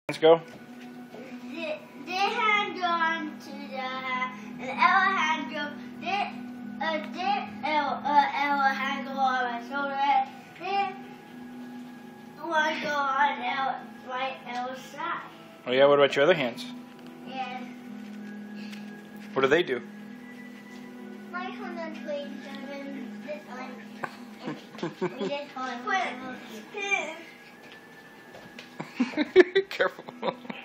Let's go. The hand go on to the hand, and the other hand go. Other hand go on my shoulder. Then one go on my other side. Oh yeah. What about your other hands? Yeah. What do they do? My hand on twins and this one. This one. Careful.